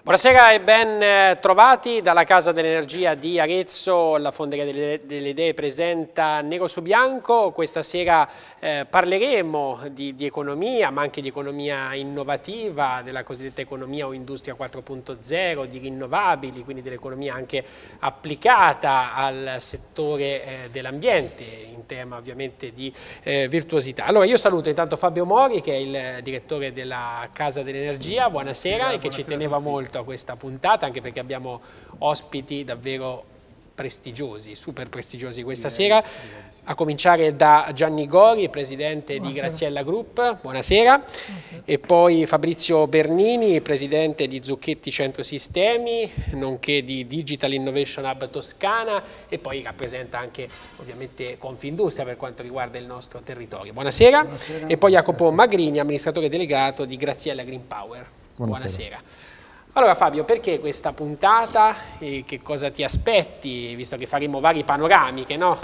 Buonasera e ben trovati dalla Casa dell'Energia di Arezzo. La Fonderia delle Idee presenta Nero su Bianco. Questa sera parleremo di economia, ma anche di economia innovativa, della cosiddetta economia o industria 4.0, di rinnovabili, quindi dell'economia anche applicata al settore dell'ambiente, in tema ovviamente di virtuosità. Allora io saluto intanto Fabio Mori, che è il direttore della Casa dell'Energia. Buonasera, e che ci teneva molto a questa puntata, anche perché abbiamo ospiti davvero prestigiosi, super prestigiosi questa sera, a cominciare da Gianni Gori, presidente di Graziella Group, buonasera, e poi Fabrizio Bernini, presidente di Zucchetti Centro Sistemi, nonché di Digital Innovation Hub Toscana, e poi rappresenta anche ovviamente Confindustria per quanto riguarda il nostro territorio. Buonasera. Buonasera. E poi Jacopo Magrini, amministratore delegato di Graziella Green Power. Buonasera. Allora Fabio, perché questa puntata e che cosa ti aspetti, visto che faremo vari panoramiche, no?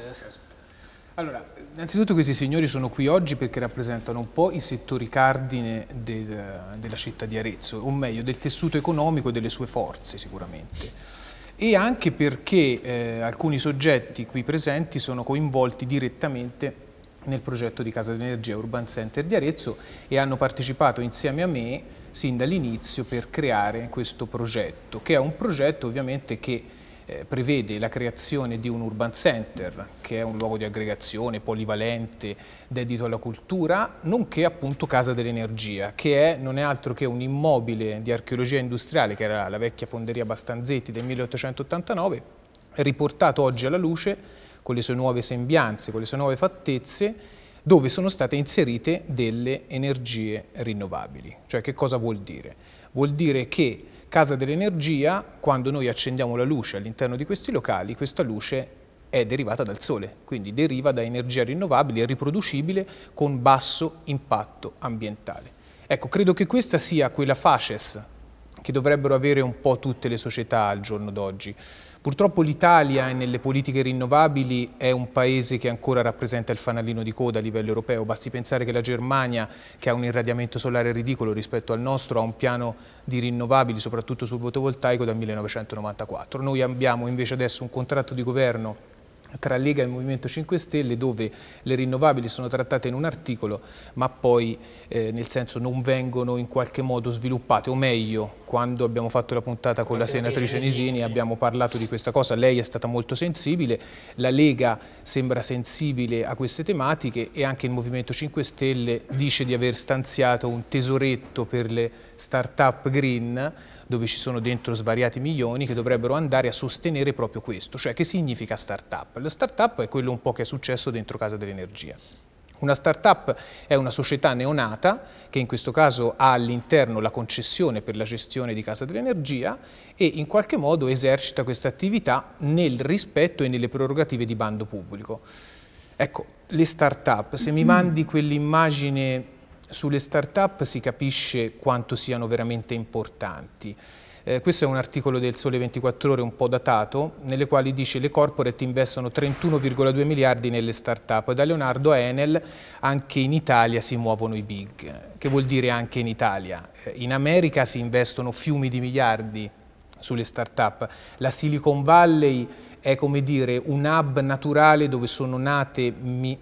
Allora, innanzitutto questi signori sono qui oggi perché rappresentano un po' i settori cardine della città di Arezzo, o meglio del tessuto economico e delle sue forze sicuramente. E anche perché alcuni soggetti qui presenti sono coinvolti direttamente nel progetto di Casa dell'Energia Urban Center di Arezzo e hanno partecipato insieme a me sin dall'inizio per creare questo progetto, che è un progetto ovviamente che prevede la creazione di un urban center, che è un luogo di aggregazione polivalente, dedito alla cultura, nonché appunto Casa dell'Energia, che non è altro che un immobile di archeologia industriale, che era la vecchia fonderia Bastanzetti del 1889, riportato oggi alla luce con le sue nuove sembianze, con le sue nuove fattezze, dove sono state inserite delle energie rinnovabili. Cioè, che cosa vuol dire? Vuol dire che Casa dell'Energia, quando noi accendiamo la luce all'interno di questi locali, questa luce è derivata dal sole, quindi deriva da energia rinnovabile e riproducibile con basso impatto ambientale. Ecco, credo che questa sia quella facies che dovrebbero avere un po' tutte le società al giorno d'oggi. Purtroppo l'Italia nelle politiche rinnovabili è un paese che ancora rappresenta il fanalino di coda a livello europeo. Basti pensare che la Germania, che ha un irradiamento solare ridicolo rispetto al nostro, ha un piano di rinnovabili, soprattutto sul fotovoltaico, dal 1994. Noi abbiamo invece adesso un contratto di governo tra Lega e Movimento 5 Stelle dove le rinnovabili sono trattate in un articolo ma poi nel senso non vengono in qualche modo sviluppate, o meglio, quando abbiamo fatto la puntata con la senatrice Nisini abbiamo parlato di questa cosa, lei è stata molto sensibile, la Lega sembra sensibile a queste tematiche e anche il Movimento 5 Stelle dice di aver stanziato un tesoretto per le start-up green dove ci sono dentro svariati milioni che dovrebbero andare a sostenere proprio questo. Cioè, che significa start-up? La start-up è quello un po' che è successo dentro Casa dell'Energia. Una start-up è una società neonata che in questo caso ha all'interno la concessione per la gestione di Casa dell'Energia e in qualche modo esercita questa attività nel rispetto e nelle prerogative di bando pubblico. Ecco, le start-up, se mi mandi quell'immagine sulle start-up si capisce quanto siano veramente importanti. Questo è un articolo del Sole 24 Ore un po' datato, nelle quali dice le corporate investono 31,2 miliardi nelle start-up. Da Leonardo a Enel anche in Italia si muovono i big. Che vuol dire anche in Italia? In America si investono fiumi di miliardi sulle start-up. La Silicon Valley è come dire un hub naturale dove sono nate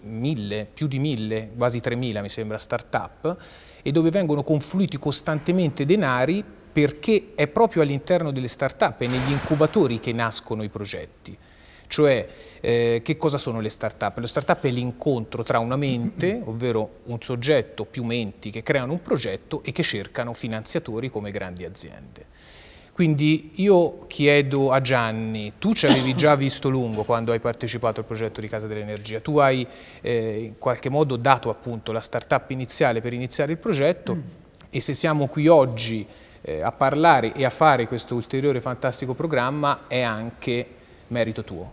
più di 1000, quasi 3000 mi sembra, start-up e dove vengono confluiti costantemente denari perché è proprio all'interno delle start-up e negli incubatori che nascono i progetti. Cioè, che cosa sono le start-up? Le start-up è l'incontro tra una mente, ovvero un soggetto, più menti che creano un progetto e che cercano finanziatori come grandi aziende. Quindi io chiedo a Gianni, tu ci avevi già visto lungo quando hai partecipato al progetto di Casa dell'Energia, tu hai in qualche modo dato appunto la start-up iniziale per iniziare il progetto e se siamo qui oggi a parlare e a fare questo ulteriore fantastico programma è anche merito tuo.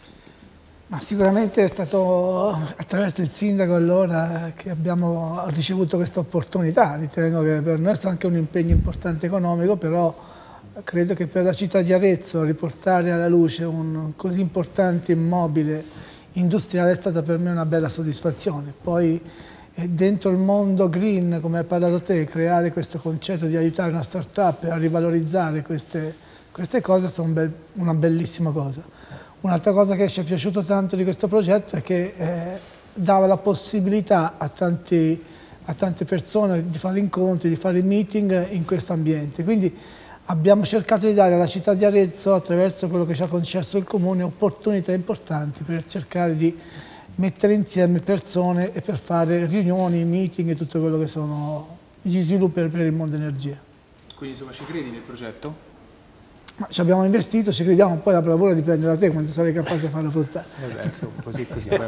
Ma sicuramente è stato attraverso il sindaco allora che abbiamo ricevuto questa opportunità, ritengo che per noi è stato anche un impegno importante economico, però credo che per la città di Arezzo riportare alla luce un così importante immobile industriale è stata per me una bella soddisfazione. Poi dentro il mondo green, come hai parlato te, creare questo concetto di aiutare una start-up a rivalorizzare queste cose è una bellissima cosa. Un'altra cosa che ci è piaciuto tanto di questo progetto è che dava la possibilità a tante persone di fare incontri, di fare meeting in questo ambiente. Quindi abbiamo cercato di dare alla città di Arezzo, attraverso quello che ci ha concesso il Comune, opportunità importanti per cercare di mettere insieme persone e per fare riunioni, meeting e tutto quello che sono gli sviluppi per il mondo energia. Quindi insomma ci credi nel progetto? Ma ci abbiamo investito, ci crediamo, poi la bravura dipende da te, quanto sarai capace di farlo fruttare. Insomma, così,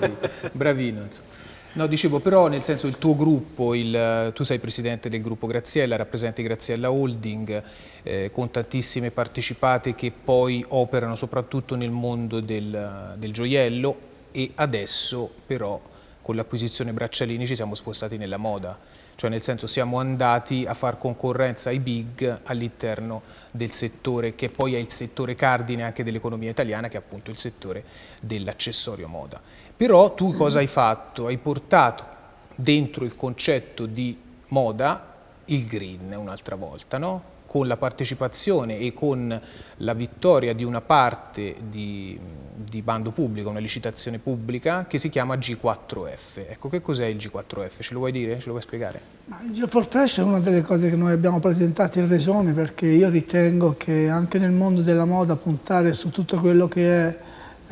bravino. Insomma. No, dicevo, però nel senso il tuo gruppo, tu sei presidente del gruppo Graziella, rappresenti Graziella Holding, con tantissime partecipate che poi operano soprattutto nel mondo del gioiello, e adesso però con l'acquisizione Braccialini ci siamo spostati nella moda. Cioè nel senso siamo andati a far concorrenza ai big all'interno del settore che poi è il settore cardine anche dell'economia italiana, che è appunto il settore dell'accessorio moda. Però tu cosa hai fatto? Hai portato dentro il concetto di moda il green un'altra volta, no? Con la partecipazione e con la vittoria di una parte di bando pubblico, una licitazione pubblica che si chiama G4F. Ecco, che cos'è il G4F? Ce lo vuoi dire? Ce lo vuoi spiegare? Il G4F è una delle cose che noi abbiamo presentato in Regione, perché io ritengo che anche nel mondo della moda puntare su tutto quello che è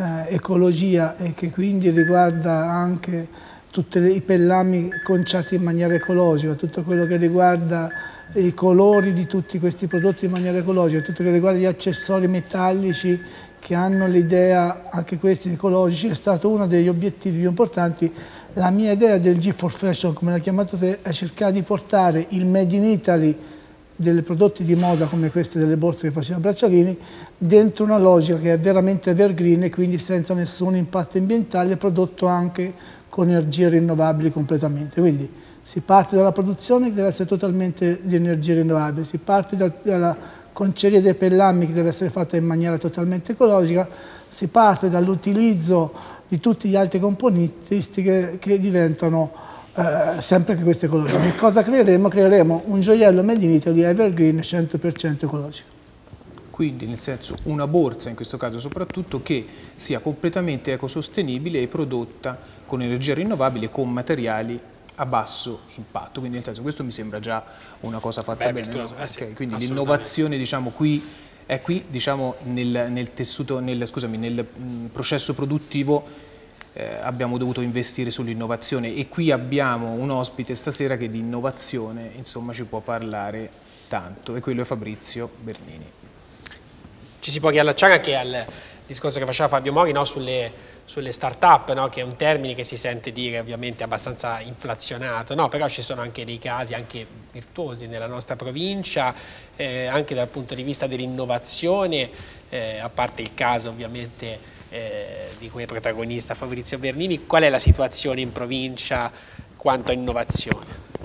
ecologia e che quindi riguarda anche tutti i pellami conciati in maniera ecologica, tutto quello che riguarda i colori di tutti questi prodotti in maniera ecologica, tutto quello che riguarda gli accessori metallici che hanno l'idea, anche questi ecologici, è stato uno degli obiettivi più importanti. La mia idea del G4 Fashion, come l'hai chiamato te, è cercare di portare il Made in Italy dei prodotti di moda come queste delle borse che faceva Braccialini dentro una logica che è veramente evergreen e quindi senza nessun impatto ambientale, prodotto anche con energie rinnovabili completamente. Quindi si parte dalla produzione che deve essere totalmente di energie rinnovabili, si parte dalla conceria dei pellami che deve essere fatta in maniera totalmente ecologica, si parte dall'utilizzo di tutti gli altri componentistiche che diventano sempre che queste ecologiche. Che cosa creeremo? Creeremo un gioiello made in Italy evergreen 100% ecologico. Quindi nel senso una borsa in questo caso soprattutto che sia completamente ecosostenibile e prodotta con energia rinnovabile, con materiali a basso impatto, quindi nel senso questo mi sembra già una cosa fatta bene, no? Okay, quindi l'innovazione diciamo è qui diciamo nel tessuto, nel processo produttivo abbiamo dovuto investire sull'innovazione e qui abbiamo un ospite stasera che di innovazione insomma ci può parlare tanto e quello è Fabrizio Bernini. Ci si può riallacciare anche al discorso che faceva Fabio Mori, no? sulle start-up, no? Che è un termine che si sente dire ovviamente abbastanza inflazionato, no? Però ci sono anche dei casi anche virtuosi nella nostra provincia, anche dal punto di vista dell'innovazione, a parte il caso ovviamente di cui è protagonista Fabrizio Bernini. Qual è la situazione in provincia quanto a innovazione?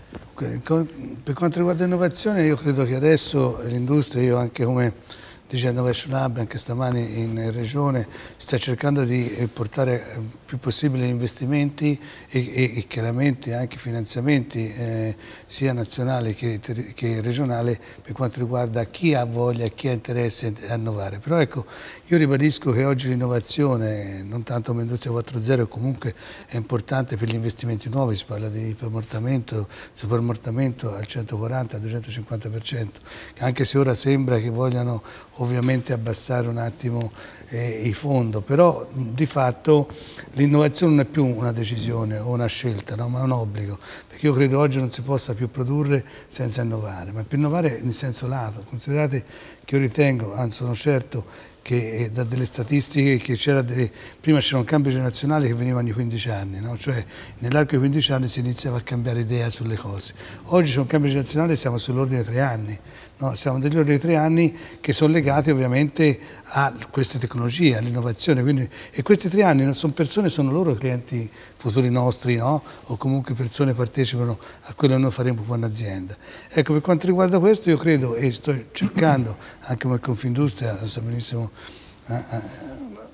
Per quanto riguarda l'innovazione, io credo che adesso l'industria, io anche come dice Innovation Hub, anche stamani in Regione, sta cercando di portare il più possibile investimenti e chiaramente anche finanziamenti sia nazionali che regionali per quanto riguarda chi ha voglia, chi ha interesse a innovare. Però ecco, io ribadisco che oggi l'innovazione, non tanto come Industria 4.0, comunque è importante per gli investimenti nuovi, si parla di superammortamento al 140, al 250%, anche se ora sembra che vogliano ovviamente abbassare un attimo il fondo, però di fatto l'innovazione non è più una decisione o una scelta, no? Ma è un obbligo, perché io credo oggi non si possa più produrre senza innovare, ma per innovare nel senso lato. Considerate che io ritengo, anzi sono certo, che da delle statistiche che prima c'era un cambio generazionale che veniva ogni 15 anni, no? Cioè nell'arco di 15 anni si iniziava a cambiare idea sulle cose. Oggi c'è un cambio generazionale e siamo sull'ordine di 3 anni, no? Siamo degli ordini di 3 anni che sono legati ovviamente a queste tecnologie, all'innovazione, e questi 3 anni non sono persone, sono loro clienti futuri nostri, no? O comunque persone che partecipano a quello che noi faremo come un'azienda. Ecco, per quanto riguarda questo io credo e sto cercando, anche come Confindustria, sa benissimo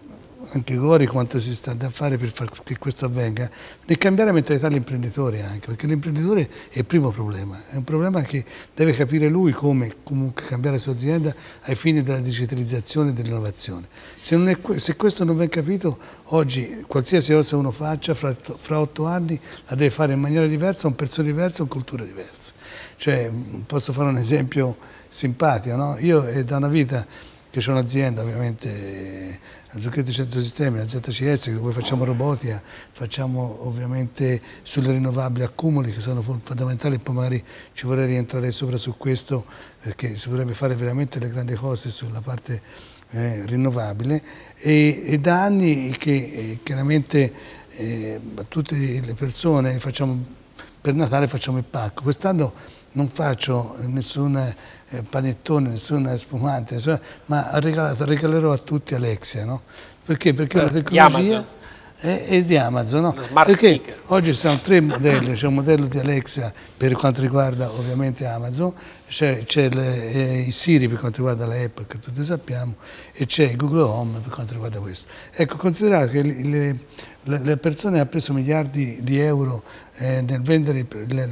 anche Gori quanto si sta da fare per far che questo avvenga, nel cambiare la mentalità dell'imprenditore anche, perché l'imprenditore è il primo problema, è un problema che deve capire lui come comunque cambiare la sua azienda ai fini della digitalizzazione e dell'innovazione. Se questo non viene capito, oggi qualsiasi cosa uno faccia, fra 8 anni la deve fare in maniera diversa, un pezzo diverso, con culture diverse. Cioè, posso fare un esempio simpatico, no? Io è da una vita che c'è un'azienda, ovviamente, la Zucchetti Centro Sistemi, la ZCS, dove facciamo robotica, facciamo ovviamente sulle rinnovabili accumuli, che sono fondamentali, poi magari ci vorrei rientrare sopra su questo, perché si vorrebbe fare veramente le grandi cose sulla parte rinnovabile, e da anni che chiaramente a tutte le persone per Natale facciamo il pacco. Quest'anno non faccio nessun panettone, nessuna spumante, ma regalerò a tutti Alexia, no? Perché? Perché la tecnologia è di Amazon, no? Perché speaker. Oggi ci sono 3 modelli, c'è un modello di Alexa per quanto riguarda ovviamente Amazon, c'è i Siri per quanto riguarda la Apple, che tutti sappiamo, e c'è il Google Home per quanto riguarda questo. Ecco, considerate che le persone hanno preso miliardi di euro nel vendere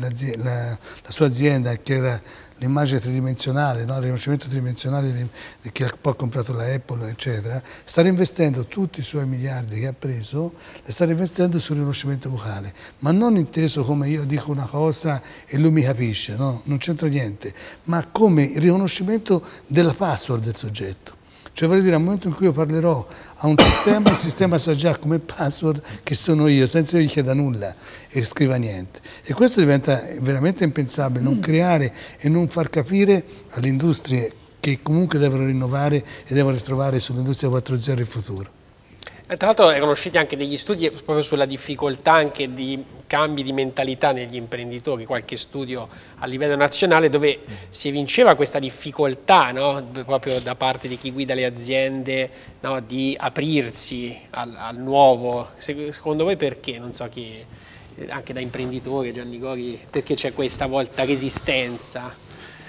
la sua azienda, che era l'immagine tridimensionale, no? Il riconoscimento tridimensionale di chi ha poi comprato la Apple, eccetera, sta reinvestendo tutti i suoi miliardi che ha preso, le sta reinvestendo sul riconoscimento vocale, ma non inteso come io dico una cosa e lui mi capisce, no? Non c'entra niente, ma come il riconoscimento della password del soggetto. Cioè, voglio dire, al momento in cui io parlerò a un sistema, il sistema sa già come password che sono io, senza che io gli chieda nulla e scriva niente. E questo diventa veramente impensabile, non creare e non far capire alle industrie che comunque devono rinnovare e devono ritrovare sull'industria 4.0 il futuro. Tra l'altro erano usciti anche degli studi proprio sulla difficoltà anche di cambi di mentalità negli imprenditori, qualche studio a livello nazionale dove si evinceva questa difficoltà, no? Proprio da parte di chi guida le aziende, no? Di aprirsi al nuovo. Secondo voi perché? Non so chi, anche da imprenditore, Gianni Gori, perché c'è questa volta resistenza?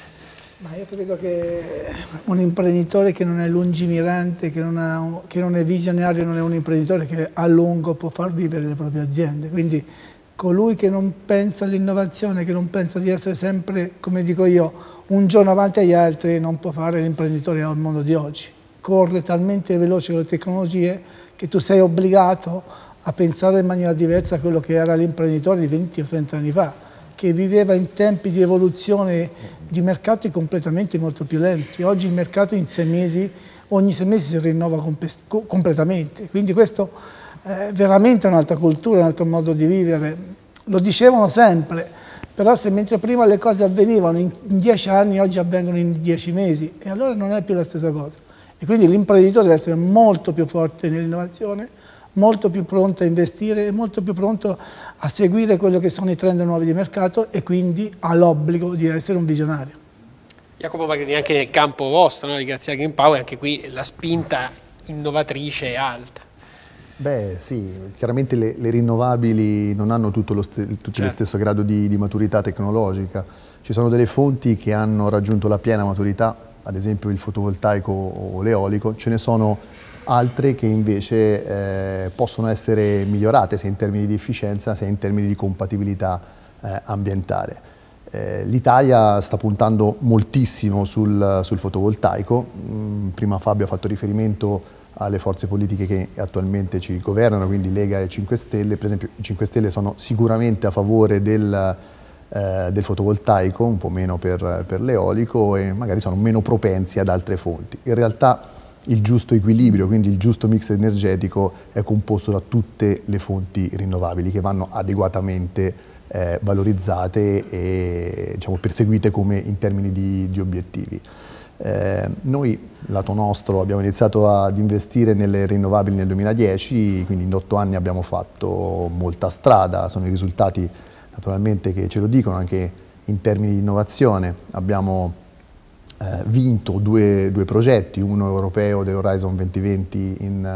Ma io credo che un imprenditore che non è lungimirante, che non è visionario, non è un imprenditore che a lungo può far vivere le proprie aziende. Quindi colui che non pensa all'innovazione, che non pensa di essere sempre, come dico io, un giorno avanti agli altri, non può fare l'imprenditore al mondo di oggi. Corre talmente veloce con le tecnologie che tu sei obbligato a pensare in maniera diversa a quello che era l'imprenditore di 20 o 30 anni fa, che viveva in tempi di evoluzione di mercati completamente molto più lenti. Oggi il mercato in 6 mesi, ogni 6 mesi si rinnova completamente, quindi questo è veramente un'altra cultura, un altro modo di vivere. Lo dicevano sempre, però se mentre prima le cose avvenivano in 10 anni, oggi avvengono in 10 mesi, e allora non è più la stessa cosa. E quindi l'imprenditore deve essere molto più forte nell'innovazione, molto più pronto a investire e molto più pronto a seguire quello che sono i trend nuovi di mercato, e quindi ha l'obbligo di essere un visionario. Jacopo Magrini, anche nel campo vostro, no, di Grazia Green Power, anche qui la spinta innovatrice è alta. Beh sì, chiaramente le rinnovabili non hanno tutte lo stesso grado di maturità tecnologica. Ci sono delle fonti che hanno raggiunto la piena maturità, ad esempio il fotovoltaico o l'eolico, ce ne sono altre che invece possono essere migliorate sia in termini di efficienza sia in termini di compatibilità ambientale. L'Italia sta puntando moltissimo sul fotovoltaico. Prima Fabio ha fatto riferimento alle forze politiche che attualmente ci governano, quindi Lega e 5 Stelle. Per esempio i 5 Stelle sono sicuramente a favore del fotovoltaico, un po' meno per l'eolico, e magari sono meno propensi ad altre fonti. In realtà il giusto equilibrio, quindi il giusto mix energetico, è composto da tutte le fonti rinnovabili che vanno adeguatamente valorizzate e diciamo, perseguite come in termini di obiettivi. Noi, lato nostro, abbiamo iniziato ad investire nelle rinnovabili nel 2010, quindi in 8 anni abbiamo fatto molta strada, sono i risultati naturalmente che ce lo dicono anche in termini di innovazione. Abbiamo vinto due progetti, uno europeo dell'Horizon 2020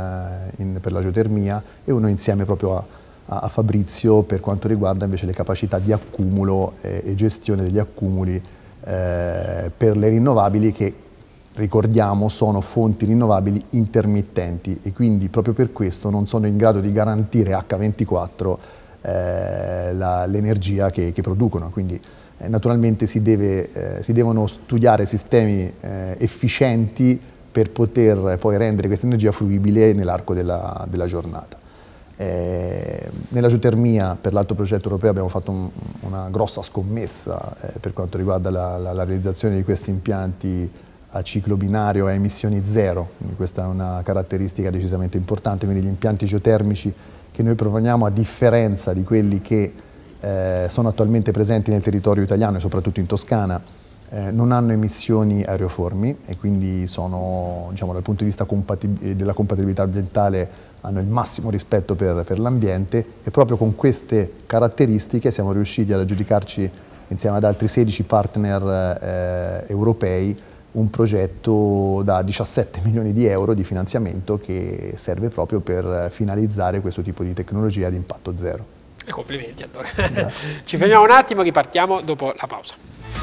per la geotermia e uno insieme proprio a Fabrizio per quanto riguarda invece le capacità di accumulo e gestione degli accumuli per le rinnovabili, che ricordiamo, sono fonti rinnovabili intermittenti e quindi proprio per questo non sono in grado di garantire H24 l'energia che producono. Quindi naturalmente si devono studiare sistemi efficienti per poter poi rendere questa energia fruibile nell'arco della giornata. Nella geotermia, per l'altro progetto europeo, abbiamo fatto una grossa scommessa per quanto riguarda la realizzazione di questi impianti a ciclo binario a emissioni zero, quindi questa è una caratteristica decisamente importante. Quindi gli impianti geotermici che noi proponiamo, a differenza di quelli che sono attualmente presenti nel territorio italiano e soprattutto in Toscana, non hanno emissioni aeroformi e quindi sono, diciamo, dal punto di vista della compatibilità ambientale, hanno il massimo rispetto per l'ambiente, e proprio con queste caratteristiche siamo riusciti ad aggiudicarci insieme ad altri 16 partner europei un progetto da 17 milioni di euro di finanziamento che serve proprio per finalizzare questo tipo di tecnologia ad impatto zero. E complimenti allora. Ci fermiamo un attimo, ripartiamo dopo la pausa.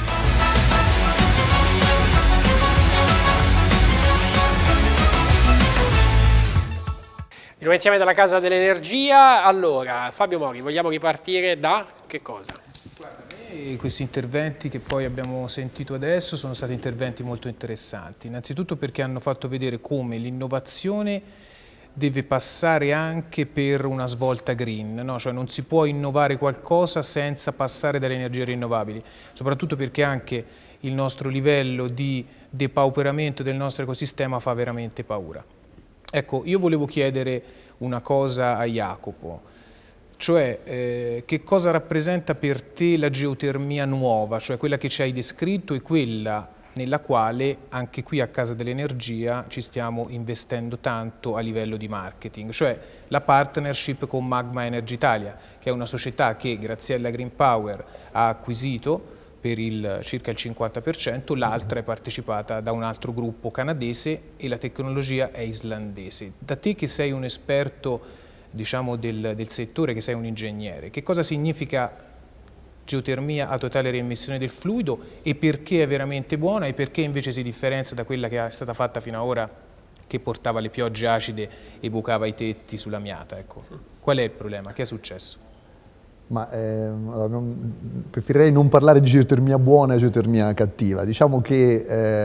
Di nuovo insieme dalla Casa dell'Energia. Allora, Fabio Mori, vogliamo ripartire da che cosa? Questi interventi che poi abbiamo sentito adesso sono stati interventi molto interessanti, innanzitutto perché hanno fatto vedere come l'innovazione deve passare anche per una svolta green, no? Cioè non si può innovare qualcosa senza passare dalle energie rinnovabili, soprattutto perché anche il nostro livello di depauperamento del nostro ecosistema fa veramente paura. Ecco, io volevo chiedere una cosa a Jacopo. Cioè, che cosa rappresenta per te la geotermia nuova, cioè quella che ci hai descritto e quella nella quale anche qui a Casa dell'Energia ci stiamo investendo tanto a livello di marketing, cioè la partnership con Magma Energy Italia, che è una società che grazie alla Green Power ha acquisito per circa il 50%, l'altra è partecipata da un altro gruppo canadese e la tecnologia è islandese. Da te che sei un esperto, diciamo, del settore, che sei un ingegnere, che cosa significa geotermia a totale riemissione del fluido e perché è veramente buona e perché invece si differenzia da quella che è stata fatta fino ad ora, che portava le piogge acide e bucava i tetti sulla miata? Ecco. Qual è il problema? Che è successo? Ma preferirei non parlare di geotermia buona e geotermia cattiva. Diciamo che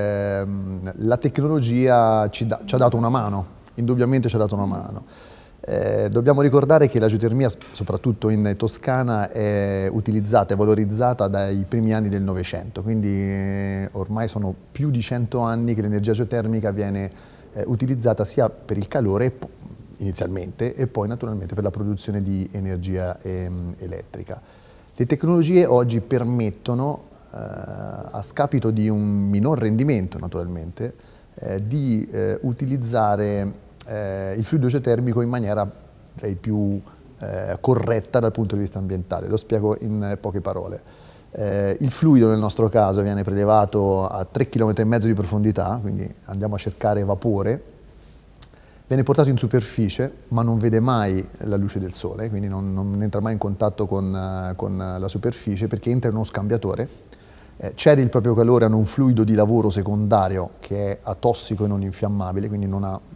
la tecnologia ci ha dato una mano, indubbiamente ci ha dato una mano. Dobbiamo ricordare che la geotermia, soprattutto in Toscana, è utilizzata e valorizzata dai primi anni del Novecento, quindi ormai sono più di 100 anni che l'energia geotermica viene utilizzata sia per il calore inizialmente e poi naturalmente per la produzione di energia elettrica. Le tecnologie oggi permettono, a scapito di un minor rendimento naturalmente, di utilizzare il fluido geotermico in maniera più corretta dal punto di vista ambientale. Lo spiego in poche parole. Il fluido nel nostro caso viene prelevato a 3,5 km di profondità, quindi andiamo a cercare vapore, viene portato in superficie ma non vede mai la luce del sole, quindi non entra mai in contatto con la superficie perché entra in uno scambiatore, cede il proprio calore a un fluido di lavoro secondario che è atossico e non infiammabile, quindi non ha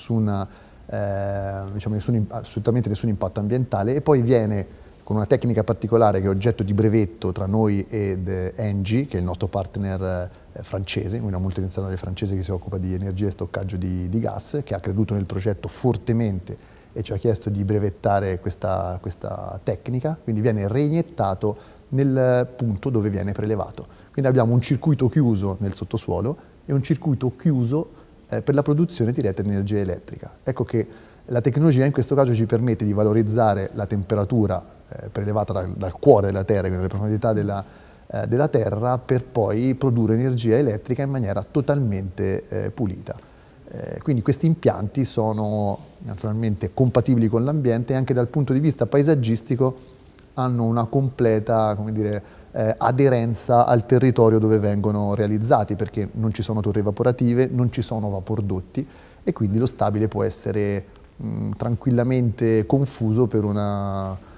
assolutamente nessun impatto ambientale, e poi viene con una tecnica particolare che è oggetto di brevetto tra noi ed Engie, che è il nostro partner francese, una multinazionale francese che si occupa di energia e stoccaggio di gas, che ha creduto nel progetto fortemente e ci ha chiesto di brevettare questa tecnica, quindi viene reiniettato nel punto dove viene prelevato. Quindi abbiamo un circuito chiuso nel sottosuolo e un circuito chiuso per la produzione diretta di energia elettrica. Ecco che la tecnologia in questo caso ci permette di valorizzare la temperatura prelevata dal cuore della Terra, quindi dalle profondità della Terra, per poi produrre energia elettrica in maniera totalmente pulita. Quindi questi impianti sono naturalmente compatibili con l'ambiente e anche dal punto di vista paesaggistico hanno una completa, come dire, aderenza al territorio dove vengono realizzati, perché non ci sono torri evaporative, non ci sono vapordotti e quindi lo stabile può essere tranquillamente confuso per una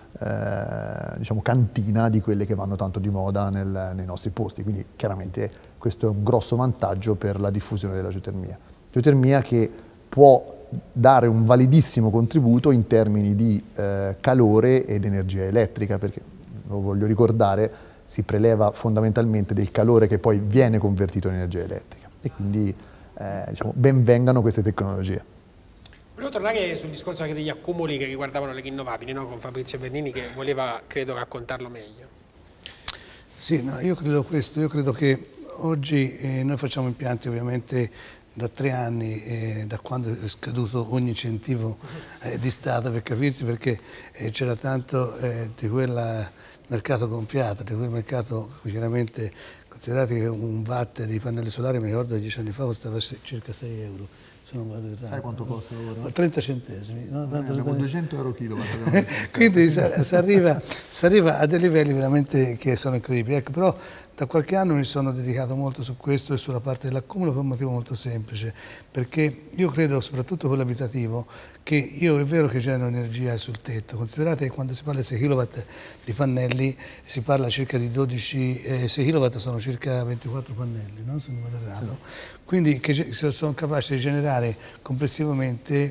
diciamo, cantina di quelle che vanno tanto di moda nei nostri posti, quindi chiaramente questo è un grosso vantaggio per la diffusione della geotermia. Geotermia che può dare un validissimo contributo in termini di calore ed energia elettrica, perché, lo voglio ricordare, si preleva fondamentalmente del calore che poi viene convertito in energia elettrica e quindi diciamo, ben vengano queste tecnologie. Volevo tornare sul discorso anche degli accumuli che riguardavano le rinnovabili, no? Con Fabrizio Bernini che voleva, credo, raccontarlo meglio. Sì, no, io credo questo, io credo che oggi noi facciamo impianti ovviamente da 3 anni, da quando è scaduto ogni incentivo di Stato, per capirsi, perché c'era tanto di quel mercato gonfiato, di quel mercato chiaramente, considerate che un watt di pannelli solari, mi ricordo 10 anni fa costava circa 6 euro. Sai quanto costa ora? 30 centesimi. No? Abbiamo 200 euro kilowatt. Quindi si arriva a dei livelli veramente che sono incredibili. Ecco, però da qualche anno mi sono dedicato molto su questo e sulla parte dell'accumulo per un motivo molto semplice, perché io credo, soprattutto quello abitativo, che io è vero che genero energia sul tetto. Considerate che quando si parla di 6 kW di pannelli si parla circa di 6 kW sono circa 24 pannelli, no? Se non vado errato. Quindi che sono capaci di generare complessivamente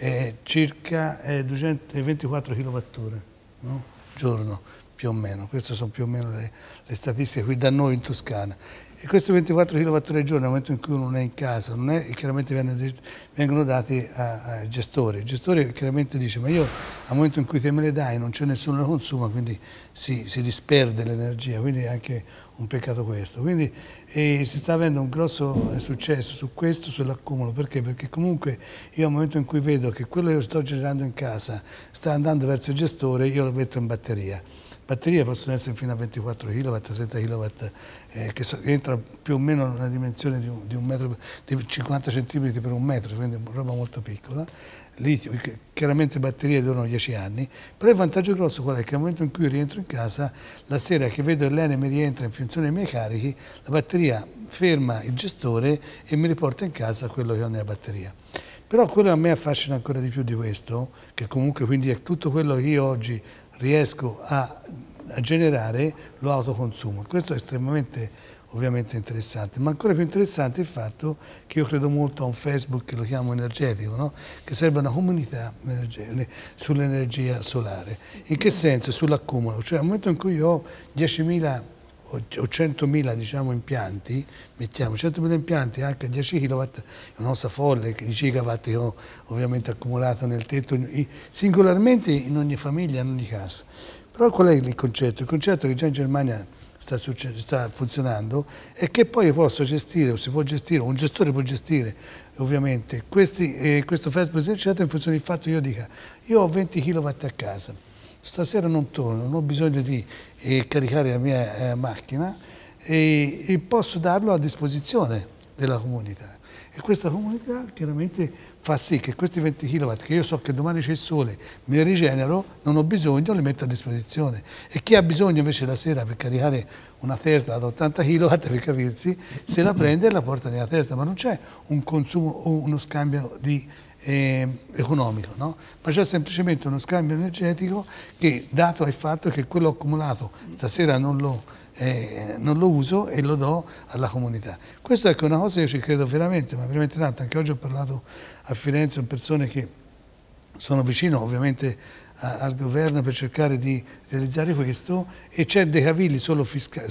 circa 224 kWh, no? Giorno, più o meno. Queste sono più o meno le statistiche qui da noi in Toscana. E questi 24 kWh al giorno, nel momento in cui uno non è in casa, non è, chiaramente vengono dati ai gestori. Il gestore chiaramente dice: ma io al momento in cui te me le dai non c'è nessuno che la consuma, quindi si disperde l'energia, quindi è anche un peccato questo. Quindi si sta avendo un grosso successo su questo, sull'accumulo. Perché? Perché comunque io al momento in cui vedo che quello che io sto generando in casa sta andando verso il gestore, io lo metto in batteria. Batterie possono essere fino a 24 kW, 30 kW, che entra più o meno nella dimensione di un metro, di 50 cm per 1 metro, quindi una roba molto piccola. Lì chiaramente batterie durano 10 anni, però il vantaggio grosso qual è? Che nel momento in cui io rientro in casa, la sera che vedo che l'Enel mi rientra in funzione dei miei carichi, la batteria ferma il gestore e mi riporta in casa quello che ho nella batteria. Però quello che a me affascina ancora di più di questo, che comunque quindi è tutto quello che io oggi riesco a generare, lo autoconsumo. Questo è estremamente ovviamente interessante, ma ancora più interessante è il fatto che io credo molto a un Facebook che lo chiamo energetico, no? Che serve una comunità sull'energia solare. In che senso? Sull'accumulo, cioè al momento in cui io ho 10.000 o 100.000 diciamo impianti, mettiamo 100.000 impianti anche a 10 kW, è una cosa folle, i gigawatt che ho ovviamente accumulato nel tetto singolarmente in ogni famiglia, in ogni casa. Però qual è il concetto? Il concetto che già in Germania sta funzionando è che poi io posso gestire, o si può gestire, un gestore può gestire ovviamente questo Facebook eccetera, in funzione del fatto che io dica: io ho 20 kW a casa, stasera non torno, non ho bisogno di caricare la mia macchina e posso darlo a disposizione della comunità. E questa comunità chiaramente fa sì che questi 20 kW, che io so che domani c'è il sole, mi rigenero, non ho bisogno, li metto a disposizione. E chi ha bisogno invece la sera per caricare una Tesla da 80 kW, per capirsi, se la prende e la porta nella Tesla, ma non c'è un consumo o uno scambio economico, no? Ma c'è semplicemente uno scambio energetico che, dato il fatto che quello accumulato stasera non lo uso e lo do alla comunità. Questo è una cosa che io ci credo veramente, ma veramente tanto. Anche oggi ho parlato a Firenze con persone che sono vicino ovviamente al governo per cercare di realizzare questo, e c'è dei cavilli solo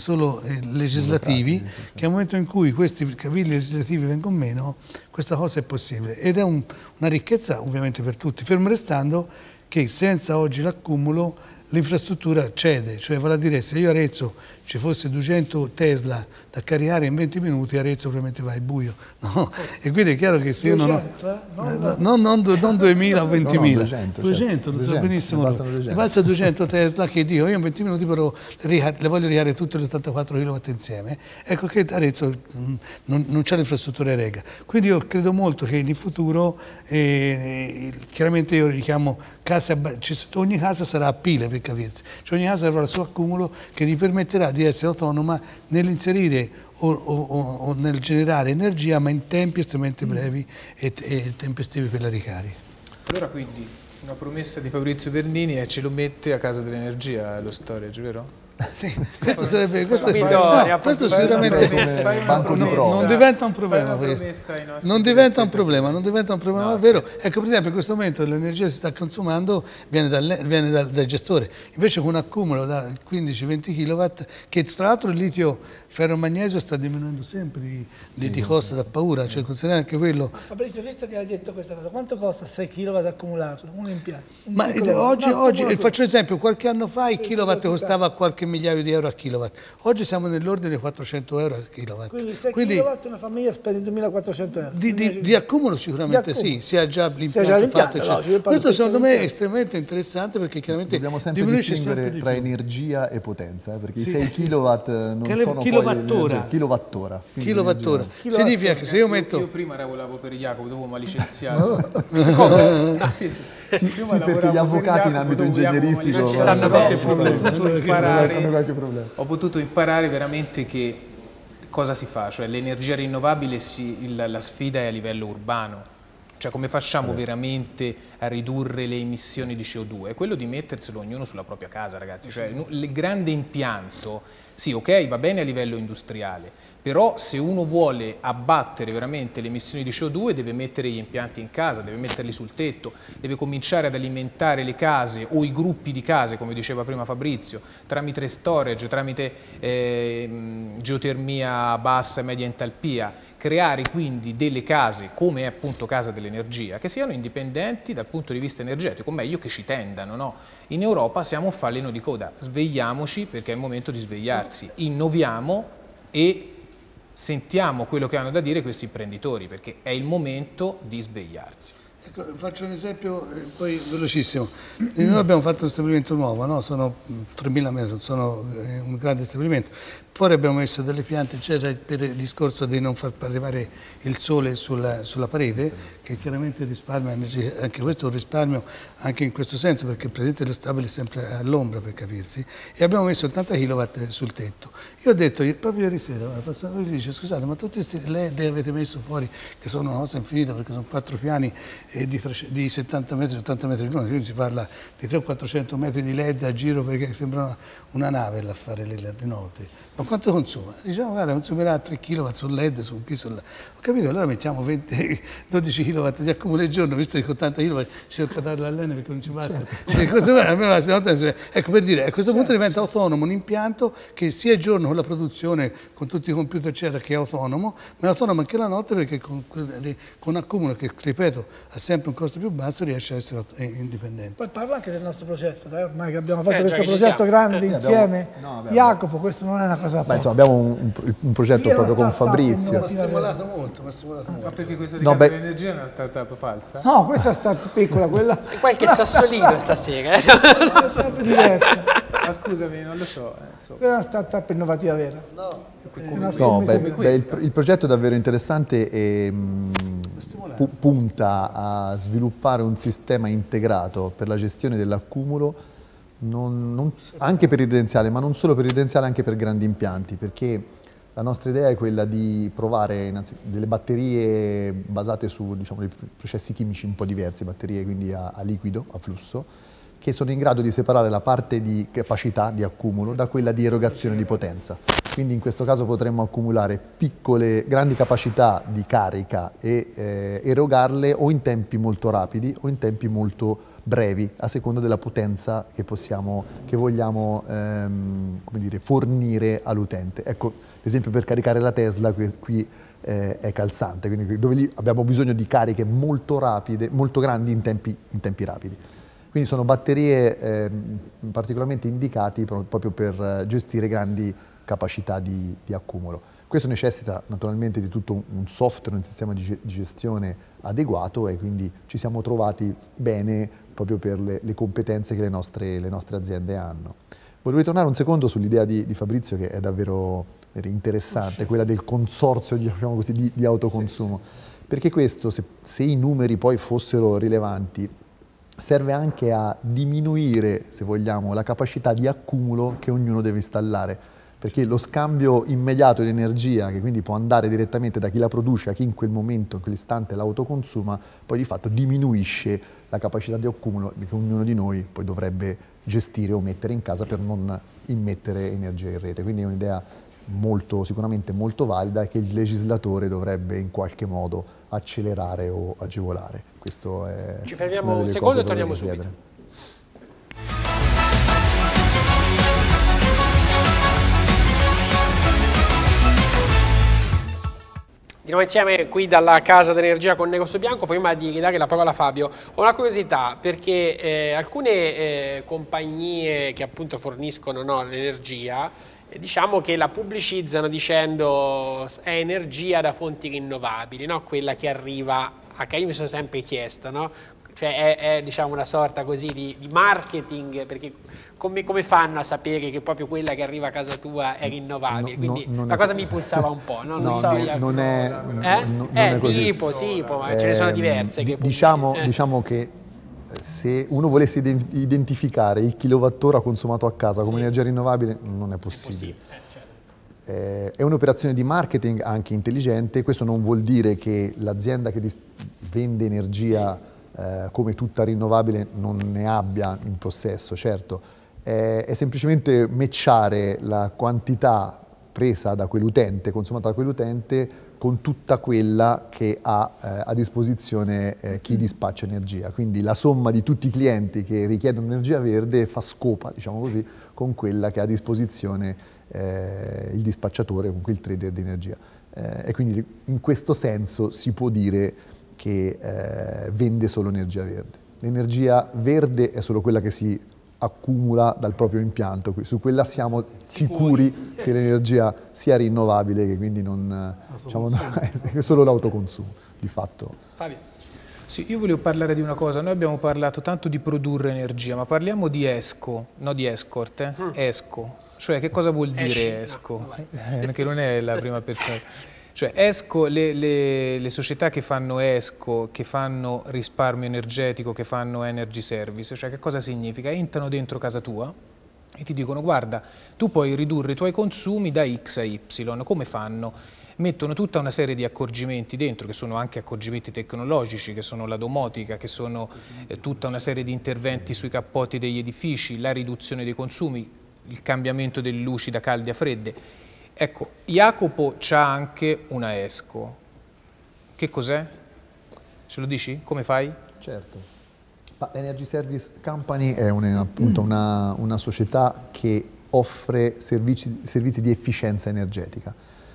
legislativi che al momento in cui questi cavilli legislativi vengono meno, questa cosa è possibile ed è una ricchezza ovviamente per tutti, fermo restando che senza oggi l'accumulo l'infrastruttura cede, cioè vale a dire, se io a Arezzo ci fosse 200 Tesla da caricare in 20 minuti, Arezzo probabilmente va al buio, no? E quindi è chiaro che se io non ho non 2000 o 20.000, 200, lo so benissimo, basta 200 Tesla che io in 20 minuti però le voglio ricaricare tutte le 84 kW insieme, ecco che Arezzo non c'è l'infrastruttura rega. Quindi io credo molto che in futuro, chiaramente io richiamo ogni casa sarà a pile, per capirsi, cioè ogni casa avrà il suo accumulo che gli permetterà di essere autonoma nell'inserire o nel generare energia, ma in tempi estremamente brevi e tempestivi per la ricarica. Allora quindi Una promessa di Fabrizio Bernini ce lo mette a Casa dell'Energia lo storage, vero? Sì, questo sarebbe questo sicuramente non diventa un problema questo. Non diventa un problema, no, è vero. Ecco, per esempio in questo momento l'energia si sta consumando, viene dal gestore, invece con un accumulo da 15-20 kW, che tra l'altro il litio ferro-magnesio sta diminuendo sempre di costo da paura, cioè considerare anche quello. Fabrizio, visto che hai detto questa cosa, quanto costa 6 kW accumularlo, un impianto? Ma oggi faccio un esempio, qualche anno fa il kilowatt costava qualche migliaio di euro a kilowatt, oggi siamo nell'ordine di 400 euro a kilowatt. Quindi 6 kilowatt una famiglia spende 2.400 euro. Di accumulo sicuramente sì, si ha già l'impianto fatto. Questo secondo me è estremamente interessante perché chiaramente dobbiamo sempre distinguere tra energia e potenza, perché i 6 kilowatt non sono kilowattora. Significa che se io metto... Io prima lavoravo per Jacopo, dopo mi ha licenziato. Sì, perché gli avvocati in ambito ingegneristico ci stanno bene. Ho potuto imparare veramente che cosa si fa, cioè l'energia rinnovabile, la sfida è a livello urbano. Cioè come facciamo veramente a ridurre le emissioni di CO2? È quello di metterselo ognuno sulla propria casa, ragazzi. Cioè il grande impianto, sì, ok, va bene a livello industriale, però se uno vuole abbattere veramente le emissioni di CO2 deve mettere gli impianti in casa, deve metterli sul tetto, deve cominciare ad alimentare le case o i gruppi di case, come diceva prima Fabrizio, tramite storage, tramite geotermia a bassa e media entalpia, creare quindi delle case, come è appunto Casa dell'Energia, che siano indipendenti dal punto di vista energetico, o meglio che ci tendano, no? In Europa siamo un faleno di coda, svegliamoci perché è il momento di svegliarsi, innoviamo e sentiamo quello che hanno da dire questi imprenditori, perché è il momento di svegliarsi. Ecco, faccio un esempio, poi velocissimo. Noi abbiamo fatto un stabilimento nuovo, no? Sono 3.000 metri, sono un grande stabilimento. Fuori abbiamo messo delle piante, eccetera, per il discorso di non far arrivare il sole sulla parete, che chiaramente risparmia energia. Anche questo è un risparmio anche in questo senso, perché praticamente lo stabile è sempre all'ombra, per capirsi. E abbiamo messo 80 kW sul tetto. Io ho detto, proprio ieri sera, lui dice, scusate, ma tutti questi LED avete messo fuori, che sono una cosa infinita, perché sono 4 piani di 70 metri, 80 metri di lungo, quindi si parla di 300-400 metri di LED a giro, perché sembra una nave a fare le note. Ma quanto consuma? Diciamo, guarda, consumerà 3 kW sul LED, su qui, sulla... Ho capito, allora mettiamo 12 kW di accumulo al giorno, visto che 80 kW ci cerca di darlo all'Ene perché non ci basta. Ecco, per dire, a questo punto diventa autonomo un impianto che sia il giorno con la produzione, con tutti i computer eccetera, che è autonomo, ma è autonomo anche la notte perché con accumulo che, ripeto, ha sempre un costo più basso, riesce a essere indipendente. Poi parla anche del nostro progetto, dai, ormai che abbiamo fatto questo progetto grande insieme. Jacopo, questo non è una cosa Beh, insomma, abbiamo un progetto proprio con Fabrizio. Mi ha stimolato molto. Ma perché questo di Casa dell'Energia è una startup falsa? No, questa è startup piccola, quella... Qualche sassolino stasera. È sempre diversa. Ma scusami, non lo so. Quella è una startup innovativa vera. Il progetto è davvero interessante e punta a sviluppare un sistema integrato per la gestione dell'accumulo, anche per il residenziale, ma non solo per il residenziale, anche per grandi impianti, perché la nostra idea è quella di provare delle batterie basate su, diciamo, dei processi chimici un po' diversi, batterie quindi a liquido, a flusso, che sono in grado di separare la parte di capacità di accumulo da quella di erogazione di potenza. Quindi in questo caso potremmo accumulare grandi capacità di carica e erogarle o in tempi molto rapidi o in tempi molto brevi, a seconda della potenza che vogliamo come dire, fornire all'utente. Ecco, l'esempio per caricare la Tesla qui è calzante, quindi dove lì abbiamo bisogno di cariche molto rapide, molto grandi in tempi rapidi. Quindi sono batterie particolarmente indicate proprio per gestire grandi capacità di accumulo. Questo necessita naturalmente di tutto un software, un sistema di gestione adeguato, e quindi ci siamo trovati bene proprio per le competenze che le nostre aziende hanno. Volevo ritornare un secondo sull'idea di Fabrizio, che è davvero interessante, quella del consorzio, diciamo così, di autoconsumo, perché questo, se i numeri poi fossero rilevanti, serve anche a diminuire, se vogliamo, la capacità di accumulo che ognuno deve installare. perché lo scambio immediato di energia, che quindi può andare direttamente da chi la produce a chi in quel momento, in quell'istante l'autoconsuma, poi di fatto diminuisce la capacità di accumulo che ognuno di noi poi dovrebbe gestire o mettere in casa per non immettere energia in rete. Quindi è un'idea sicuramente molto valida e che il legislatore dovrebbe in qualche modo accelerare o agevolare. Questo è Ci fermiamo un secondo e torniamo subito. Di nuovo insieme qui dalla Casa dell'Energia con Negosu Bianco. Prima di ridare la parola a Fabio, ho una curiosità, perché alcune compagnie che appunto forniscono l'energia, diciamo che la pubblicizzano dicendo è energia da fonti rinnovabili, no? Quella che arriva a casa. Io mi sono sempre chiesto, no? Cioè è diciamo una sorta così di marketing, perché come fanno a sapere che proprio quella che arriva a casa tua è rinnovabile? Quindi la cosa mi puzzava un po', no? Non è così. Tipo, ma ce ne sono diverse. Che diciamo che se uno volesse identificare il kilowattora consumato a casa come energia rinnovabile, non è possibile. È un'operazione di marketing anche intelligente. Questo non vuol dire che l'azienda che vende energia come tutta rinnovabile non ne abbia in possesso, certo, è semplicemente matchare la quantità presa da quell'utente, consumata da quell'utente, con tutta quella che ha a disposizione chi dispaccia energia. Quindi la somma di tutti i clienti che richiedono energia verde fa scopa, diciamo così, con quella che ha a disposizione il dispacciatore, comunque il trader di energia. E quindi in questo senso si può dire che vende solo energia verde. L'energia verde è solo quella che si accumula dal proprio impianto, su quella siamo sicuri che l'energia sia rinnovabile, che quindi è solo l'autoconsumo, di fatto. Fabio. Sì, io volevo parlare di una cosa. Noi abbiamo parlato tanto di produrre energia, ma parliamo di ESCO, no di escort, ESCO. Cioè, che cosa vuol dire ESCO? Che non è la prima persona. Cioè, ESCO, le società che fanno ESCO, che fanno risparmio energetico, che fanno energy service, cioè che cosa significa? Entrano dentro casa tua e ti dicono: guarda, tu puoi ridurre i tuoi consumi da X a Y. Come fanno? Mettono tutta una serie di accorgimenti dentro, che sono anche accorgimenti tecnologici, che sono la domotica, che sono tutta una serie di interventi sui cappotti degli edifici, la riduzione dei consumi, il cambiamento delle luci da calde a fredde. Ecco, Jacopo c'ha anche una ESCO. Che cos'è? Ce lo dici? Come fai? Certo. L'Energy Service Company è appunto una società che offre servizi di efficienza energetica.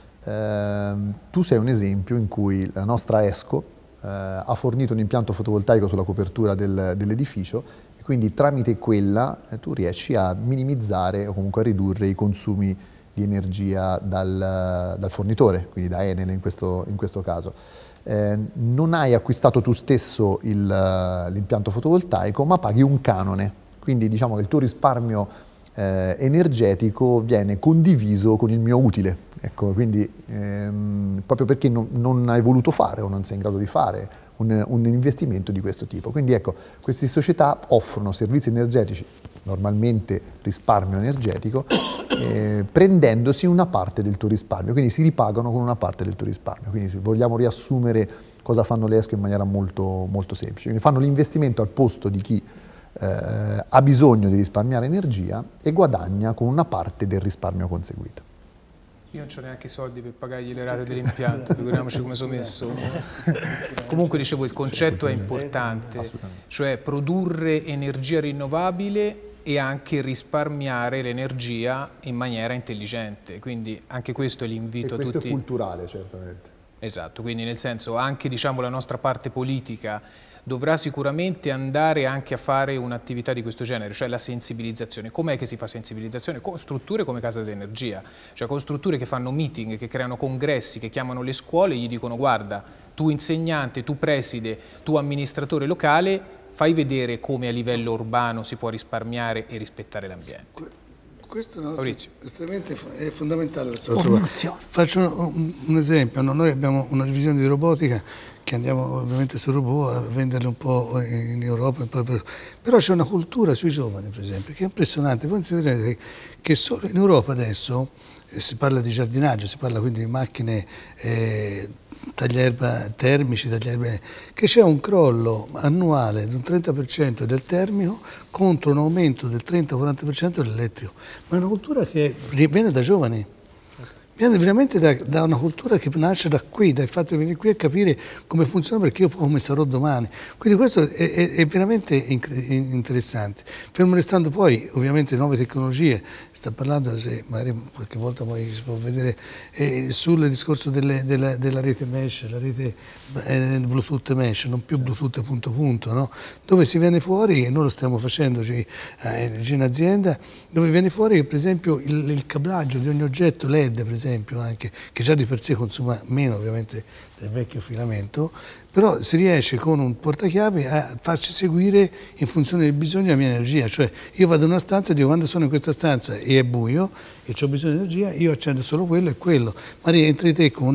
Tu sei un esempio in cui la nostra ESCO ha fornito un impianto fotovoltaico sulla copertura dell'edificio e quindi tramite quella tu riesci a minimizzare o comunque a ridurre i consumi di energia dal fornitore, quindi da Enel in questo caso. Non hai acquistato tu stesso l'impianto fotovoltaico, ma paghi un canone, quindi diciamo che il tuo risparmio energetico viene condiviso con il mio utile, ecco, quindi proprio perché non hai voluto fare o non sei in grado di fare un investimento di questo tipo. Quindi ecco, queste società offrono servizi energetici, normalmente risparmio energetico, prendendosi una parte del tuo risparmio, quindi si ripagano con una parte del tuo risparmio. Quindi se vogliamo riassumere cosa fanno le ESCO in maniera molto, molto semplice, quindi fanno l'investimento al posto di chi ha bisogno di risparmiare energia e guadagna con una parte del risparmio conseguito. Io non ho neanche i soldi per pagargli le rate dell'impianto, figuriamoci come sono messo. Comunque dicevo, il concetto è importante, cioè produrre energia rinnovabile e anche risparmiare l'energia in maniera intelligente, quindi anche questo è l'invito a tutti. Questo è culturale, certamente. Esatto, quindi nel senso anche diciamo la nostra parte politica dovrà sicuramente andare anche a fare un'attività di questo genere, cioè la sensibilizzazione. Com'è che si fa sensibilizzazione? Con strutture come Casa dell'Energia, cioè con strutture che fanno meeting, che creano congressi, che chiamano le scuole e gli dicono: guarda, tu insegnante, tu preside, tu amministratore locale, fai vedere come a livello urbano si può risparmiare e rispettare l'ambiente. Questo Maurizio. è fondamentale questa cosa. Faccio un esempio, noi abbiamo una divisione di robotica che andiamo ovviamente sul robot a venderle un po' in Europa, però c'è una cultura sui giovani, per esempio, che è impressionante. Voi considerate che solo in Europa adesso si parla di giardinaggio, si parla quindi di macchine tagliaerba termici, che c'è un crollo annuale di un 30% del termico contro un aumento del 30-40% dell'elettrico. Ma è una cultura che viene da giovani. Viene veramente da una cultura che nasce da qui, dal fatto di venire qui a capire come funziona, perché io poi come sarò domani. Quindi questo è veramente interessante. Fermo restando poi ovviamente nuove tecnologie, sta parlando, se magari qualche volta poi si può vedere, sul discorso della rete mesh, la rete Bluetooth mesh, non più Bluetooth punto punto, no? Dove si viene fuori, e noi lo stiamo facendo in azienda, dove viene fuori per esempio il cablaggio di ogni oggetto LED, per esempio, anche, che già di per sé consuma meno ovviamente del vecchio filamento, però si riesce con un portachiavi a farci seguire in funzione del bisogno della mia energia. Cioè io vado in una stanza e dico: quando sono in questa stanza e è buio e ho bisogno di energia, io accendo solo quello e quello. Ma rientri te con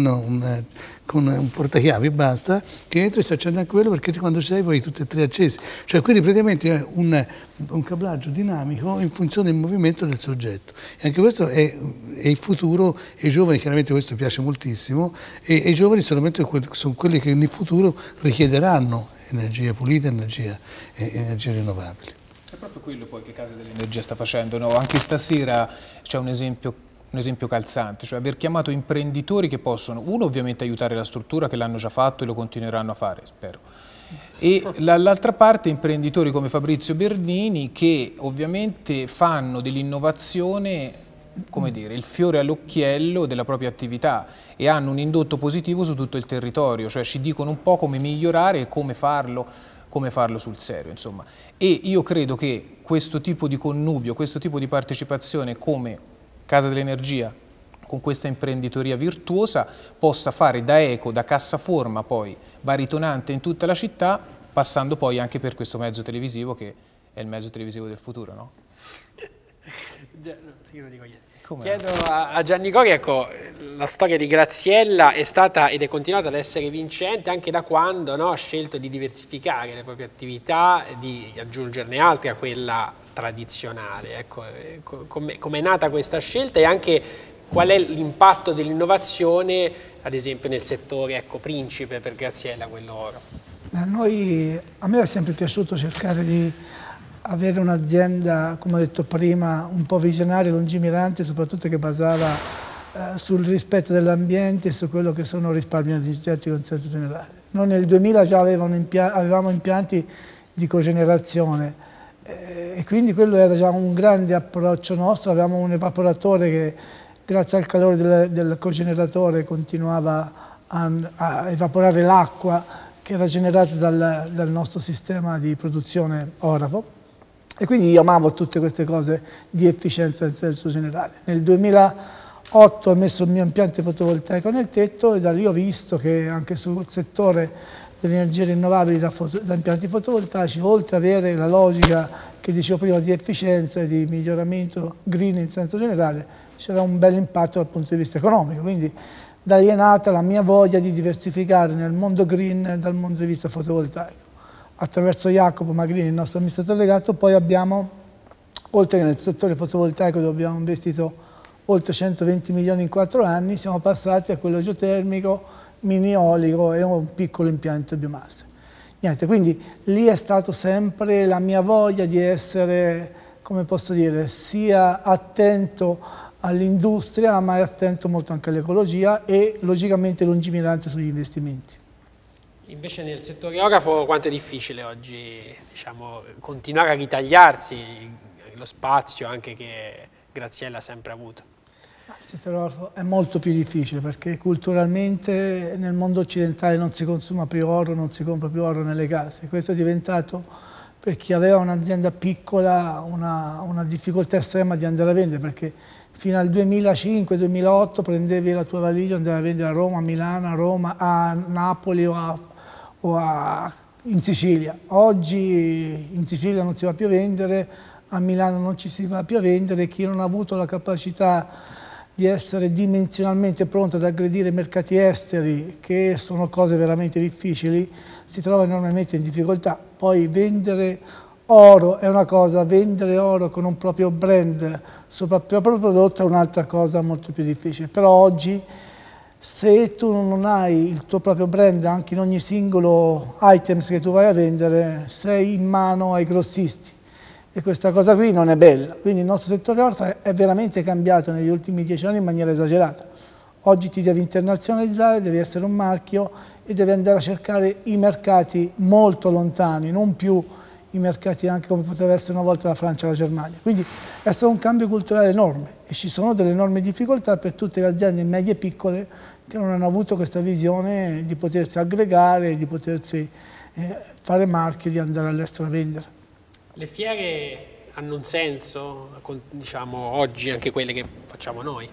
un portachiavi, basta, che entri e si accende anche quello, perché quando sei vuoi tutti e tre accesi. Cioè quindi praticamente è un cablaggio dinamico in funzione del movimento del soggetto. E anche questo è il futuro, e i giovani chiaramente questo piace moltissimo, e i giovani sono quelli che nel futuro richiederanno energia pulita, energie rinnovabili. È proprio quello poi che Casa dell'Energia sta facendo, no? Anche stasera c'è un esempio calzante, cioè aver chiamato imprenditori che possono, uno ovviamente aiutare la struttura, che l'hanno già fatto e lo continueranno a fare, spero, e dall'altra parte imprenditori come Fabrizio Bernini, che ovviamente fanno dell'innovazione, come dire, il fiore all'occhiello della propria attività, e hanno un indotto positivo su tutto il territorio, cioè ci dicono un po' come migliorare e come farlo sul serio, insomma. E io credo che questo tipo di connubio, questo tipo di partecipazione come Casa dell'Energia con questa imprenditoria virtuosa possa fare da eco, da cassaforma poi baritonante in tutta la città, passando poi anche per questo mezzo televisivo che è il mezzo televisivo del futuro, no? Chiedo a Gianni Cori, ecco, la storia di Graziella è stata ed è continuata ad essere vincente anche da quando, no, ha scelto di diversificare le proprie attività, di aggiungerne altre a quella tradizionale. Ecco, com'è nata questa scelta, e anche qual è l'impatto dell'innovazione, ad esempio nel settore, ecco, principe per Graziella, quello oro? A me è sempre piaciuto cercare di avere un'azienda, come ho detto prima, un po' visionaria, lungimirante, soprattutto che basava sul rispetto dell'ambiente e su quello che sono risparmi energetici in senso generale. Noi nel 2000 già avevamo impianti di cogenerazione, e quindi quello era già un grande approccio nostro. Avevamo un evaporatore che, grazie al calore del cogeneratore, continuava a evaporare l'acqua che era generata dal nostro sistema di produzione Oravo. E quindi io amavo tutte queste cose di efficienza in senso generale. Nel 2008 ho messo il mio impianto fotovoltaico nel tetto, e da lì ho visto che anche sul settore delle energie rinnovabili da impianti fotovoltaici, oltre ad avere la logica che dicevo prima di efficienza e di miglioramento green in senso generale, c'era un bel impatto dal punto di vista economico. Quindi da lì è nata la mia voglia di diversificare nel mondo green dal punto di vista fotovoltaico. Attraverso Jacopo Magrini, il nostro amministratore delegato, poi abbiamo, oltre che nel settore fotovoltaico dove abbiamo investito oltre 120 milioni in 4 anni, siamo passati a quello geotermico, mini eolico e un piccolo impianto biomasse. Niente, quindi lì è stato sempre la mia voglia di essere, come posso dire, sia attento all'industria, ma attento molto anche all'ecologia e logicamente lungimirante sugli investimenti. Invece nel settore orafo quanto è difficile oggi, diciamo, continuare a ritagliarsi lo spazio anche che Graziella ha sempre avuto? Il settore orafo è molto più difficile, perché culturalmente nel mondo occidentale non si consuma più oro, non si compra più oro nelle case. Questo è diventato, per chi aveva un'azienda piccola, una difficoltà estrema di andare a vendere, perché fino al 2005-2008 prendevi la tua valigia e andavi a vendere a Roma, a Milano, a Roma, a Napoli in Sicilia. Oggi in Sicilia non si va più a vendere, a Milano non ci si va più a vendere. Chi non ha avuto la capacità di essere dimensionalmente pronto ad aggredire mercati esteri, che sono cose veramente difficili, si trova enormemente in difficoltà. Poi vendere oro è una cosa, vendere oro con un proprio brand sopra il proprio prodotto è un'altra cosa molto più difficile. Però oggi, se tu non hai il tuo proprio brand anche in ogni singolo item che tu vai a vendere, sei in mano ai grossisti. E questa cosa qui non è bella. Quindi il nostro settore orto è veramente cambiato negli ultimi 10 anni in maniera esagerata. Oggi ti devi internazionalizzare, devi essere un marchio e devi andare a cercare i mercati molto lontani, non più i mercati anche come poteva essere una volta la Francia o la Germania. Quindi è stato un cambio culturale enorme e ci sono delle enormi difficoltà per tutte le aziende medie e piccole che non hanno avuto questa visione di potersi aggregare, di potersi fare marchi e di andare all'estero a vendere. Le fiere hanno un senso, diciamo, oggi, anche quelle che facciamo noi?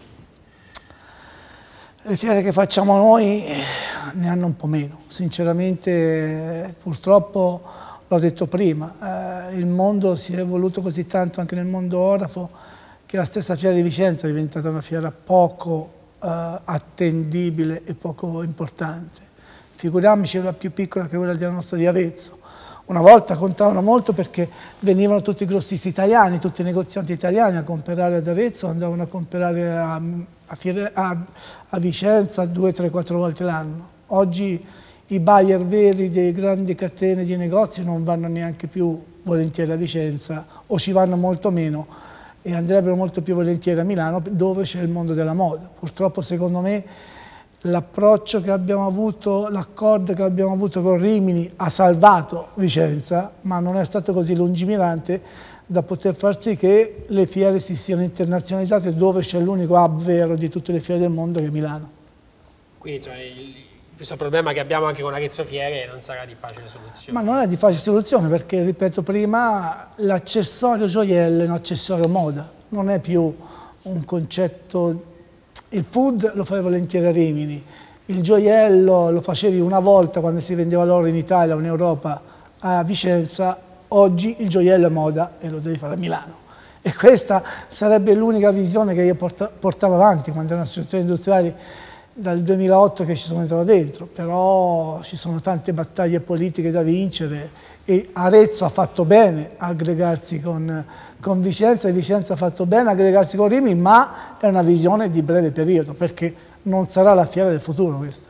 Le fiere che facciamo noi ne hanno un po' meno. Sinceramente, purtroppo, l'ho detto prima, il mondo si è evoluto così tanto anche nel mondo orafo che la stessa fiera di Vicenza è diventata una fiera poco attendibile e poco importante. Figuriamoci la più piccola che quella della nostra di Arezzo. Una volta contavano molto perché venivano tutti i grossisti italiani, tutti i negozianti italiani a comprare ad Arezzo, andavano a comprare a Vicenza 2, 3, 4 volte l'anno. Oggi i buyer veri delle grandi catene di negozi non vanno neanche più volentieri a Vicenza o ci vanno molto meno e andrebbero molto più volentieri a Milano dove c'è il mondo della moda. Purtroppo secondo me l'approccio che abbiamo avuto, l'accordo che abbiamo avuto con Rimini ha salvato Vicenza, ma non è stato così lungimirante da poter far sì che le fiere si siano internazionalizzate dove c'è l'unico hub vero di tutte le fiere del mondo che è Milano. Quindi insomma, questo problema che abbiamo anche con Arezzo Fiere non sarà di facile soluzione. Ma non è di facile soluzione perché, ripeto prima, l'accessorio gioiello è un accessorio moda, non è più un concetto. Il food lo fai volentieri a Rimini, il gioiello lo facevi una volta quando si vendeva l'oro in Italia o in Europa a Vicenza, oggi il gioiello è moda e lo devi fare a Milano. E questa sarebbe l'unica visione che io portavo avanti quando ero un'associazione industriali dal 2008 che ci sono entrato dentro, però ci sono tante battaglie politiche da vincere e Arezzo ha fatto bene a aggregarsi con Vicenza e Vicenza ha fatto bene a aggregarsi con Rimini, ma è una visione di breve periodo perché non sarà la fiera del futuro questa.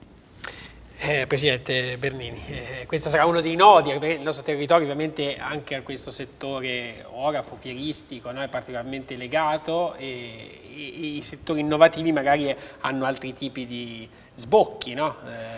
Presidente Bernini, questo sarà uno dei nodi, perché il nostro territorio ovviamente anche a questo settore orafo, fieristico, no, è particolarmente legato e i settori innovativi magari hanno altri tipi di sbocchi, no?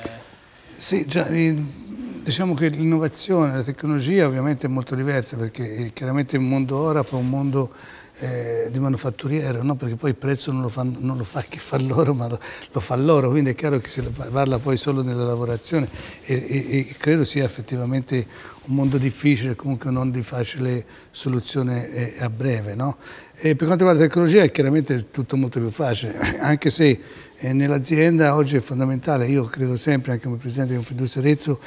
Sì, già, diciamo che l'innovazione, la tecnologia ovviamente è molto diversa perché chiaramente il mondo orafo è un mondo di manufatturiero, no? Perché poi il prezzo non lo fa chi fa l'oro, ma lo fa l'oro, quindi è chiaro che si parla poi solo della lavorazione e credo sia effettivamente un mondo difficile, comunque non di facile soluzione a breve. No? E per quanto riguarda la tecnologia è chiaramente tutto molto più facile, anche se nell'azienda oggi è fondamentale, io credo sempre, anche come Presidente di Confindustria Arezzo,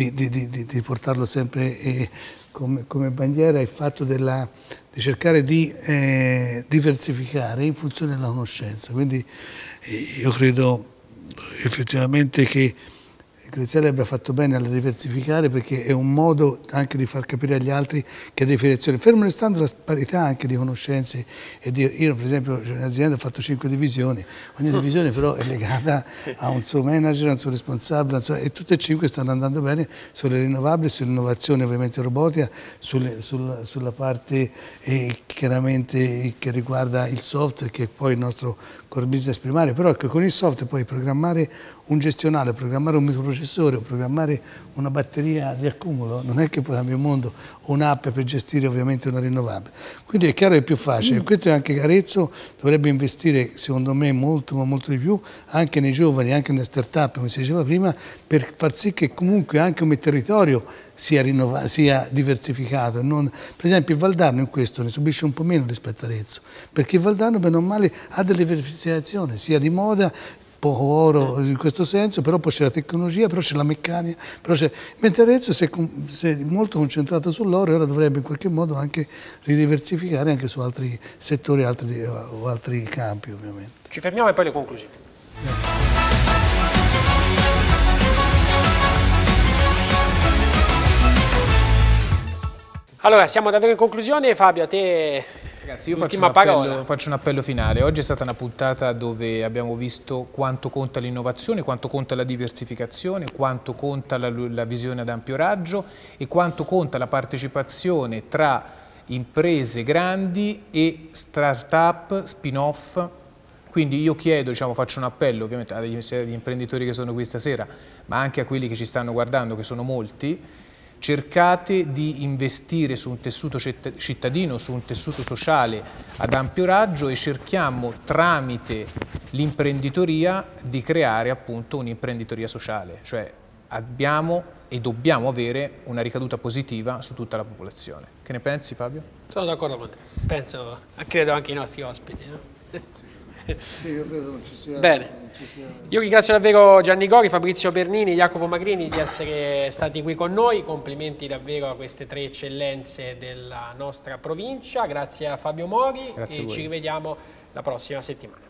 di portarlo sempre come bandiera il fatto di cercare di diversificare in funzione della conoscenza. Quindi io credo effettivamente che Graziella abbia fatto bene a diversificare perché è un modo anche di far capire agli altri che è definizione, fermo restando la parità anche di conoscenze. Io per esempio in azienda ho fatto 5 divisioni, ogni divisione però è legata a un suo manager, a un suo responsabile, e tutte e 5 stanno andando bene sulle rinnovabili, sull'innovazione ovviamente robotica, sulla parte chiaramente che riguarda il software che è poi il nostro core business primario, però ecco, con il software puoi programmare un gestionale, programmare un microprocessore o programmare una batteria di accumulo, non è che poi cambia il mondo, o un'app per gestire ovviamente una rinnovabile. Quindi è chiaro che è più facile, questo è anche Arezzo dovrebbe investire secondo me molto ma molto di più anche nei giovani, anche nelle start-up come si diceva prima, per far sì che comunque anche come territorio sia diversificato. Per esempio il Valdarno in questo ne subisce un po' meno rispetto a Arezzo, perché il Valdarno bene o male ha delle diversificazioni, sia di moda, poco oro in questo senso, però poi c'è la tecnologia, però c'è la meccanica, mentre Arezzo si è molto concentrato sull'oro e ora dovrebbe in qualche modo anche ridiversificare anche su altri settori o altri campi ovviamente. Ci fermiamo e poi le conclusioni. Allora, siamo davvero in conclusione. Fabio, a te Ragazzi, io faccio un appello finale. Oggi è stata una puntata dove abbiamo visto quanto conta l'innovazione, quanto conta la diversificazione, quanto conta la visione ad ampio raggio e quanto conta la partecipazione tra imprese grandi e start-up, spin-off. Quindi io chiedo, faccio un appello ovviamente agli imprenditori che sono qui stasera, ma anche a quelli che ci stanno guardando, che sono molti: cercate di investire su un tessuto cittadino, su un tessuto sociale ad ampio raggio e cerchiamo tramite l'imprenditoria di creare appunto un'imprenditoria sociale, cioè abbiamo e dobbiamo avere una ricaduta positiva su tutta la popolazione. Che ne pensi, Fabio? Sono d'accordo con te, credo anche i nostri ospiti. Io credo non ci sia. Bene. Io ringrazio davvero Gianni Gori, Fabrizio Bernini, Jacopo Magrini di essere stati qui con noi. Complimenti davvero a queste 3 eccellenze della nostra provincia. Grazie a Fabio Mori e ci rivediamo la prossima settimana.